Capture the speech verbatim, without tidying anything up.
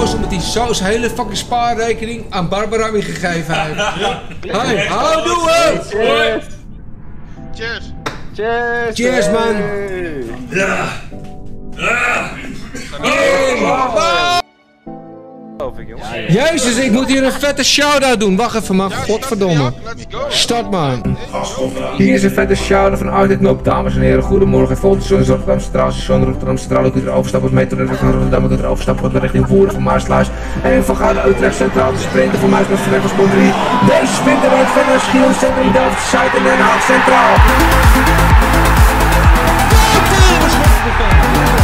boos omdat hij zo zijn hele fucking spaarrekening aan Barbara weer gegeven heeft. Hey, houdoe! Cheers! Cheers! Cheers! Cheers, man! Ja! Ah! Jezus, ik moet hier een vette shout-out doen. Wacht even, man. Godverdomme. Start, man. Hier is een vette shout-out van Uit Noop. Dames en heren, goedemorgen. Volgt de Rotterdam Centraal Station, Rotterdam Centraal. Ik kunt er overstappen met metro naar Rotterdam. Ik kunt er overstappen met richting Voeren van Maasluis. En van Gouden Utrecht Centraal. De sprinter van Muis met Verleg van Sport drie. Deze sprinter rijdt verder naar Schiel, Centrum, Delft, Zuid en Den Haag Centraal.